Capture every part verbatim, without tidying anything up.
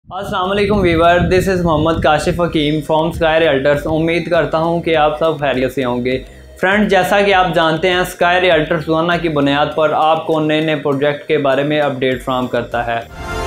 अस्सलाम वालेकुम viewer, this is Mohammad Kashif Hakim from Sky Realtors. उम्मीद करता हूं कि आप सब खैरियत से होंगे। फ्रेंड, जैसा कि आप जानते हैं, स्काई रियल्टर्स रोज़ाना की बुनियाद पर आपको नए नए प्रोजेक्ट के बारे में अपडेट फ्राहम करता है।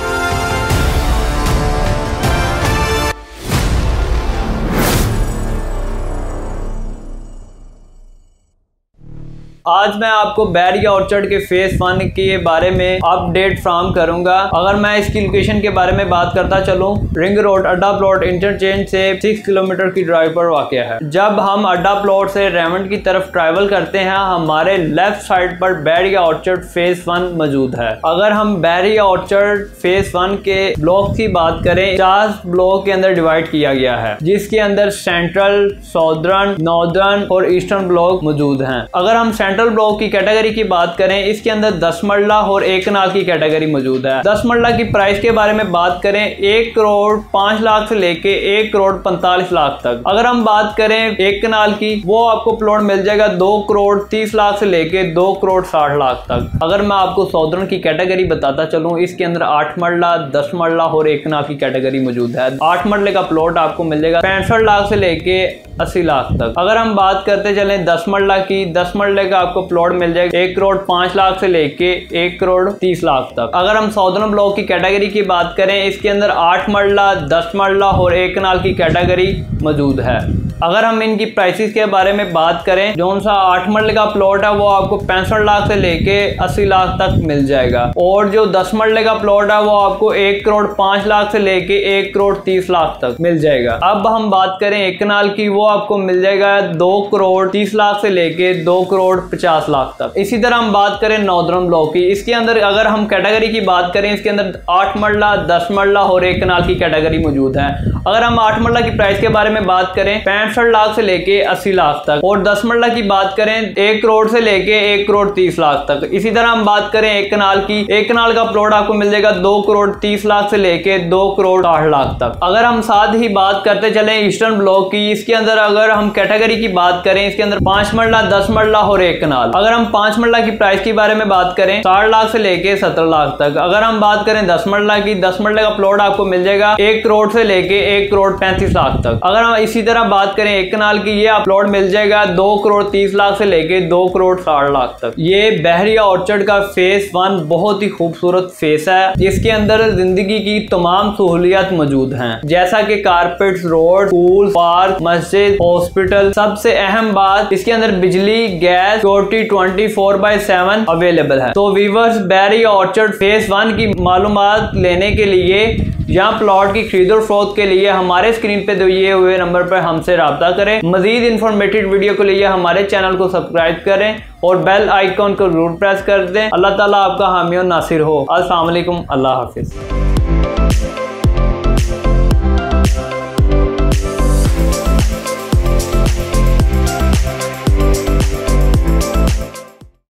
आज मैं आपको बैरिया ऑर्चर्ड के फेज वन के बारे में अपडेट फ्राहम करूंगा। अगर मैं इसकी लोकेशन के बारे में बात करता चलूं, ring road Adda plot interchange से सिक्स किलोमीटर की ड्राइव पर वाक़या है। जब हम अड्डा प्लॉट से रेमंड की तरफ ट्रैवल करते हैं, हमारे लेफ्ट साइड पर बैरिया ऑर्चर्ड फेज वन मौजूद है। अगर हम बैरिया ऑर्चर्ड फेज वन के ब्लॉक की बात करें, चार ब्लॉक के अंदर डिवाइड किया गया है, जिसके अंदर सेंट्रल, साउदर्न, नॉर्दर्न और ईस्टर्न ब्लॉक मौजूद हैं। अगर हम सेंट्रल ब्लॉक की कैटेगरी की बात करें, इसके अंदर दस मरला और एक कनाल की कैटेगरी मौजूद है। दस मरला की प्राइस के बारे में बात करें, एक करोड़ पांच लाख से लेके एक करोड़ पैंतालीस लाख तक। अगर हम बात करें एक कनाल की, वो आपको प्लॉट मिल जाएगा दो करोड़ तीस लाख से लेके दो करोड़ साठ लाख तक। अगर मैं आपको साउदर्न की कैटेगरी बताता चलूं, इसके अंदर आठ मरला, दस मरला और एक कनाल की कैटेगरी मौजूद है। आठ मरले का प्लॉट आपको मिल जाएगा पैंसठ लाख से लेके अस्सी लाख तक। अगर हम बात करते चले दस मरला की, दस मरले का आपको प्लॉट मिल जाएगा एक करोड़ पांच लाख से लेके एक करोड़ तीस लाख तक। अगर हम साउदर्न ब्लॉक की कैटेगरी की बात करें, इसके अंदर आठ मरला, दस मरला और एक कनाल की कैटेगरी मौजूद है। अगर हम इनकी प्राइसेस के बारे में बात करें, जो सा आठ मरले का प्लॉट है वो आपको पैंसठ लाख से लेके अस्सी लाख तक मिल जाएगा, और जो दस मरले का प्लॉट है वो आपको एक करोड़ पांच लाख से लेके एक करोड़ तीस लाख तक मिल जाएगा। अब हम बात करें एक कनाल की, वो आपको मिल जाएगा दो करोड़ तीस लाख से लेके दो करोड़ पचास लाख तक। इसी तरह हम बात करें नॉर्दर्न ब्लॉक की, इसके अंदर अगर हम कैटेगरी की बात करें, इसके अंदर आठ मरला, दस मरला और एक कनाल की कैटेगरी मौजूद है। अगर हम आठ मरला की प्राइस के बारे में बात करें, पैंसठ लाख से लेके अस्सी लाख तक, और दस मरला की बात करें एक करोड़ से लेके एक करोड़ तीस लाख तक। इसी तरह हम बात करें एक कनाल की, एक कनाल का प्लॉट आपको मिल जाएगा दो करोड़ तीस लाख से लेके दो करोड़ साठ लाख तक। अगर हम साथ ही बात करते चले ईस्टर्न ब्लॉक की, इसके अंदर अगर हम कैटेगरी की बात करें, इसके अंदर पांच मरला, दस मरला और एक कनाल। अगर हम पांच मरला की प्राइस के बारे में बात करें, साठ लाख से लेके सत्तर लाख तक। अगर हम बात करें दस मरला की, दस मरले का प्लॉट आपको मिल जाएगा एक करोड़ से लेके एक करोड़ पैंतीस लाख तक। अगर हम इसी तरह बात करें एक कनाल की, ये आप प्लॉट मिल जाएगा दो करोड़ तीस लाख से लेके दो करोड़ साठ लाख तक। ये बैरिया ऑर्चर्ड का फेस वन बहुत ही खूबसूरत फेस है, जिसके अंदर जिंदगी की तमाम सहूलियत मौजूद हैं, जैसा कि कारपेट्स, रोड, स्कूल, पार्क, मस्जिद, हॉस्पिटल। सबसे अहम बात, इसके अंदर बिजली, gas, security twenty four by seven available है। तो viewers, Bahria Orchard phase one की मालूमात लेने के लिए या प्लॉट की खरीद और फरोख्त के लिए हमारे स्क्रीन पे दिए हुए नंबर पर हमसे राब्ता करें। मजीद इंफॉर्मेटिव वीडियो के लिए हमारे चैनल को सब्सक्राइब करें और बेल आइकॉन को जरूर प्रेस कर दें। अल्लाह ताला आपका हामी और नासिर हो। अस्सलाम वालेकुम, अल्लाह हाफिज।